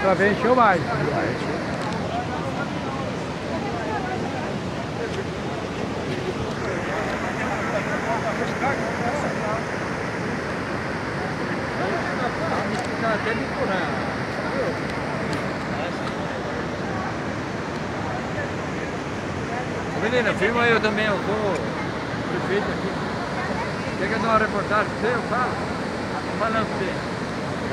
outra vez encheu mais. Até me curar. Menina, filma eu também, eu sou prefeito aqui. Quer que eu dê uma reportagem pra você? Eu falo. Tô falando pra você.